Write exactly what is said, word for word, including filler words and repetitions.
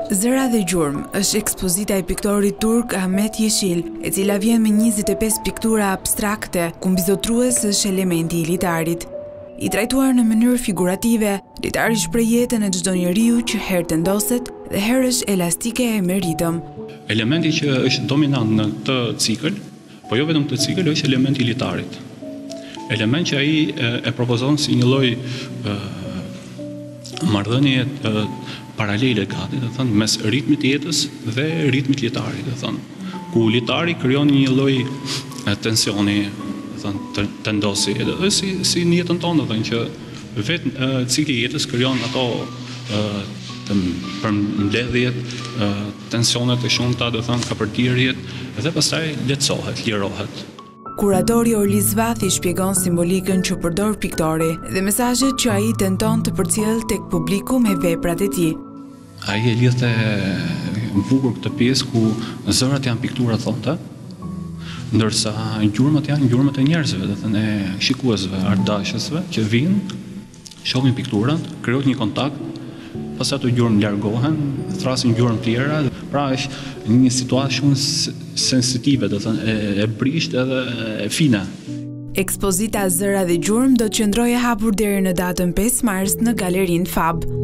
Zëra dhe gjurmë është ekspozita e piktorit turk Ahmet Yeşil, e cila vjen me njëzet e pesë piktura abstrakte, ku mbizotrues është elementi i litarit. I trajtuar në mënyrë figurative, litari shpreh jetën e çdo njeriu që herë tendoset dhe herë është elastike e me ritëm. Elementi që është dominant në këtë cikël, po jo vetëm këtë cikël, është elementi i litarit. Element që ai e, e propozon si një lloj marrëdhënie paralele gati, do thënë, mes ritmit të jetës dhe ritmit litarit, do thënë, ku litari krijon një lloj tensioni, do thënë, tendosi, edhe si si në jetën tonë, do thënë, që vetë cikli i jetës krijon ato për mbledhjet, tensionet e shumta, do thënë, kapërtirjet, dhe pastaj lehtësohet, lirohet. Kuratori Orlis Vathi shpjegon simbolikën që përdor piktori dhe mesazhet që ai tenton të përcjell tek publiku me veprat e tij. Ai e lidhte bukur këtë pjesë ku zërat janë piktura thonte, ndërsa gjurmët janë gjurmët e njerëzve, do thënë shikuesve, ardashësve që vinë, shohin pikturat, krijohet një kontakt, pas ato gjurmë largohen, thrasin gjurmë tjera, pra është një situatë shumë sensitive, do thënë e, e brisht edhe e fina. Ekspozita Zëra dhe gjurmë do të qëndrojë hapur deri në datën pesë mars në Galerinë Fab.